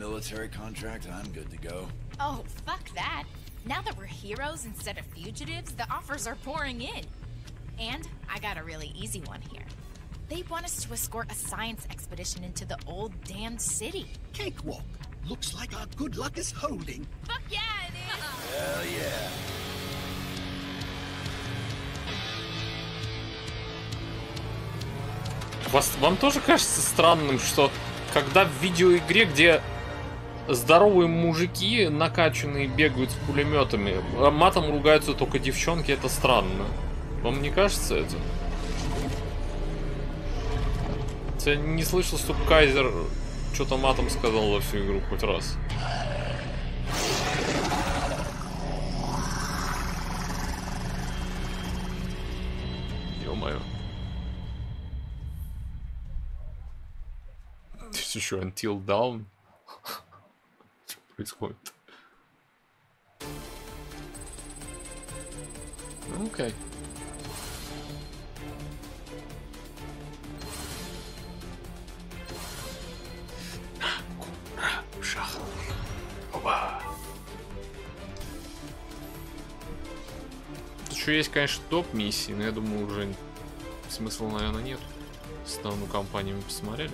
Oh, fuck that. Now that we're heroes instead of fugitives, the offers are pouring in. And I got a really easy one here. They want us to escort a science expedition into the old damned city. Cakewalk. Looks like our good luck is holding. Fuck yeah, it is. Hell yeah. Вас, вам тоже кажется странным, что когда в видеоигре, где здоровые мужики накачанные бегают с пулеметами, а матом ругаются только девчонки, это странно? Вам не кажется это? Я не слышал, чтобы Кайзер что-то матом сказал во всю игру хоть раз. Ё-моё. Здесь еще Until Dawn. Что происходит? Ну, окей. Шах. Оба. Тут еще есть, конечно, топ-миссии, но я думаю, уже смысла, наверное, нет. Основную кампанию мы посмотрели.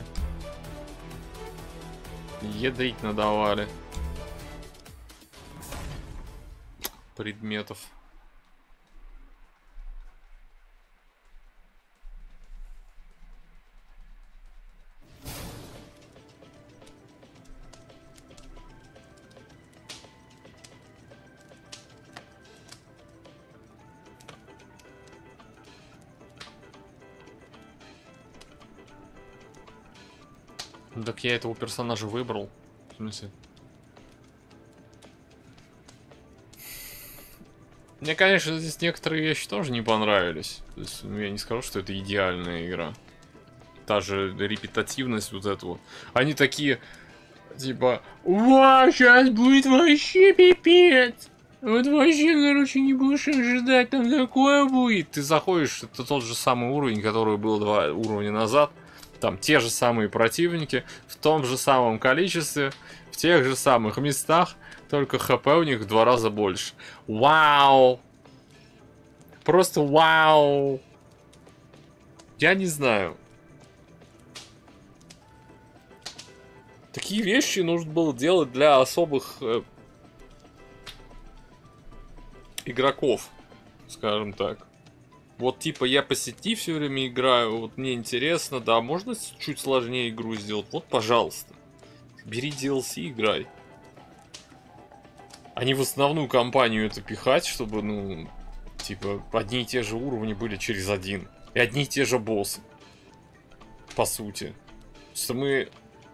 Ядрить надавали. Предметов. Так я этого персонажа выбрал. В смысле? Мне, конечно, здесь некоторые вещи тоже не понравились. То есть, ну, я не скажу, что это идеальная игра. Та же репетативность вот этого. Они такие, типа, «Ва, сейчас будет вообще пипец! Вот вообще, короче, не будешь ожидать, там такое будет. Ты заходишь, это тот же самый уровень, который был два уровня назад. Там те же самые противники, в том же самом количестве, в тех же самых местах, только хп у них в два раза больше. Вау! Просто вау! Я не знаю. Такие вещи нужно было делать для особых э, игроков, скажем так. Вот типа я по сети все время играю, вот мне интересно, да, можно чуть сложнее игру сделать? Вот, пожалуйста. Бери ди эл си, играй. А не в основную кампанию это пихать, чтобы, ну, типа, одни и те же уровни были через один. И одни и те же боссы. По сути. Что мы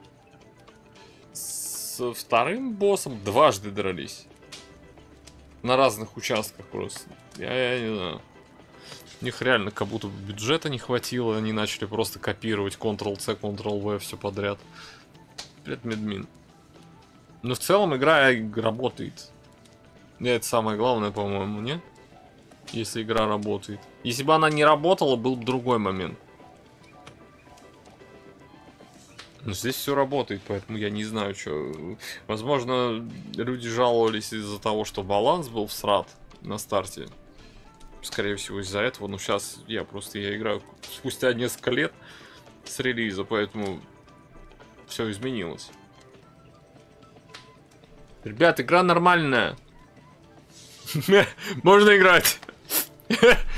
с вторым боссом дважды дрались. На разных участках просто. Я, я не знаю. У них реально как будто бюджета не хватило. Они начали просто копировать контрол-C, контрол-V все подряд. Привет, Медмин. Но в целом игра работает. И это самое главное, по-моему, не? Если игра работает. Если бы она не работала, был бы другой момент. Но здесь все работает, поэтому я не знаю, что. Возможно, люди жаловались из-за того, что баланс был всрат на старте. Скорее всего, из-за этого. Но сейчас я просто я играю спустя несколько лет с релиза, поэтому все изменилось. Ребят, игра нормальная. Можно играть.